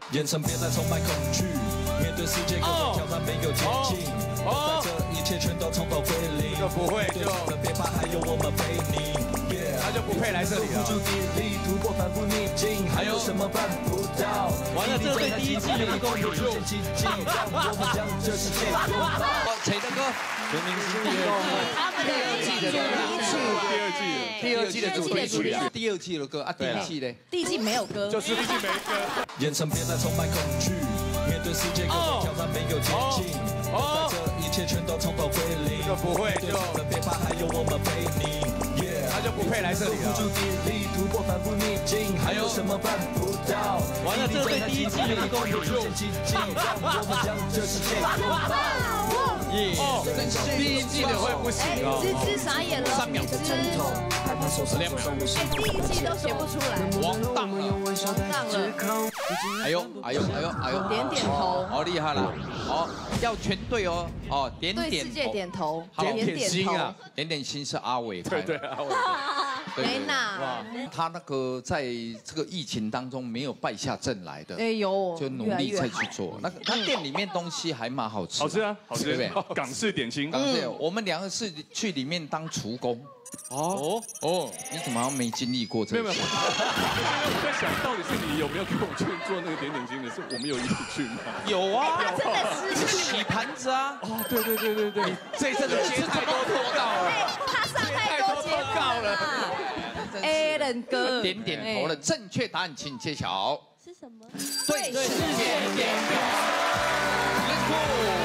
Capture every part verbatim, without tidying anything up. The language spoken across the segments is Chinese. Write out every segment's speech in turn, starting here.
眼神别再充满恐惧，面对世界各种挑战没有捷径，在这一切全都从头归零。 就不会就别怕，还有我们陪你。 他就不配来这里了。 付出体力，突破反复逆境，还有什么办不到？ 完了，这对第一季的一共有六。 我们将这世界拥抱。 谁的歌？ 全明星运动会。 他们的第一季的第二季，第二季的主题曲啊，第二季的歌啊，第一季嘞， 第一季没有歌， 就是第一季没歌。 眼神别再充满恐惧，面对世界各种挑战没有捷径，在这一切全都从头归零。 就不会就别怕，还有我们陪你。 他就不配来这里了。 付出体力，突破反复逆境，还有什么办不到？ 完了，这对第一季的一共有六。 我们将这世界拥抱。 耶！第一季的会不行哦。 芝芝傻眼了， 三秒芝芝， 十六秒。 哎，第一季都写不出来， 完蛋了， 完蛋了。 哎呦，哎呦，哎呦，哎呦， 点点头， 好厉害了，哦，要全对哦，哦，点点对世界点头， 点点心啊，点点心是阿伟开的，对对，阿伟。 没拿， 他那个在这个疫情当中没有败下阵来的， 哎呦， 就努力再去做。那个他店里面东西还蛮好吃， 好吃啊，好吃， 对不对？ 港式点心， 港式。我们两个是去里面当厨工。哦哦，你怎么没经历过这个？ 没有没有，我在想到底是你有没有跟我去做那个点点心的？是我们有一起去吗？ 有啊， 真的是洗盘子啊。 哦，对对对对对， 这一阵子接太多拖到了， 他上太多节目了。Allen 哥， 点点头了。正确答案请揭晓。 是什么？ 对世界点头。Let's go，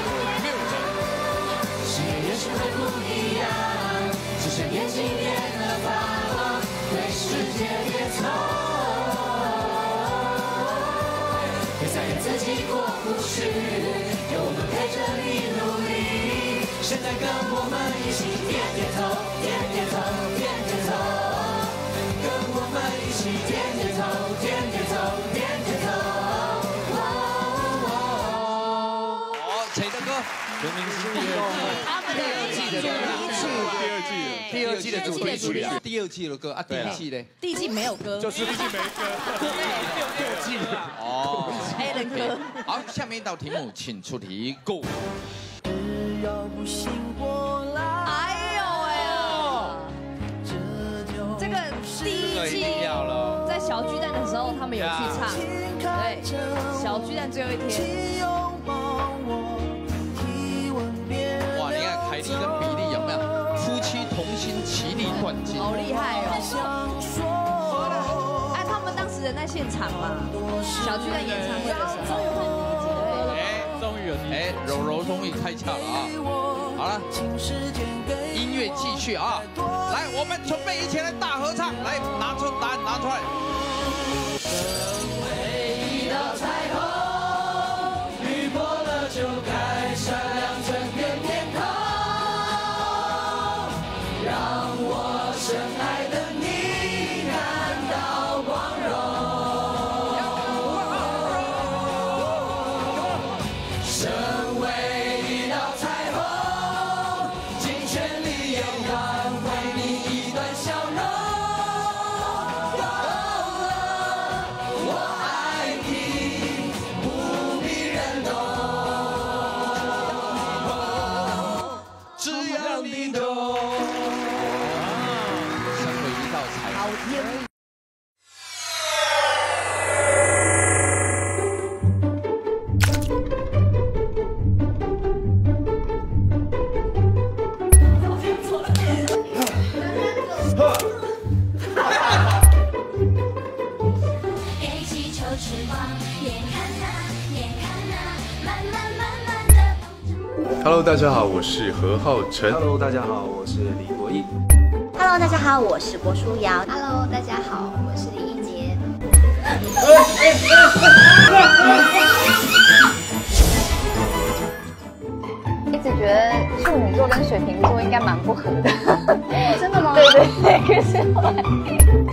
世界是会不一样，只是眼睛变得发光，对世界点头。别再跟自己过不去，有我们陪着你努力。现在跟我们一起点点头，点点头，点点头。跟我们一起点点头，点点头，点点头。 哦，谁的歌？ 全明星运动会。 他们的第一季的第二季， 第二季的主题曲啊，第二季的歌啊，第一季嘞， 第一季没有歌， 就是第一季没歌，第二季哦 Allen 哥。 好，下面一道题目，请出题 ，Go。 哎呦哎呀，这个第一季在小巨蛋的时候，他们有去唱，对，小巨蛋最后一天。 哇，你看凯莉跟比利有没有夫妻同心，其利断金？ 好厉害哦！哎，他们当时人在现场嘛，小巨蛋演唱会的时候， 哎，终于有哎，柔柔终于开窍了啊！好了，音乐继续啊！来，我们准备一起来大合唱，来拿出答案拿出来。 一道彩虹，雨过了就该闪亮整片天空，让我深爱的你感到光荣。身为一道彩虹，尽全力也换回你一段笑容。我爱你，不必人懂，只要你懂。 身为一道彩虹。 好天。 给气球翅膀，眼看那，眼看那，慢慢慢慢的。 Hello， 大家好，我是何浩晨。 Hello， 大家好，我是李国毅。 Hello， 大家好，我是郭书瑶。 Hello， 大家好，我是李一洁。 一直觉得处女座跟水瓶座应该蛮不合的。真的吗？对对对，可是后来。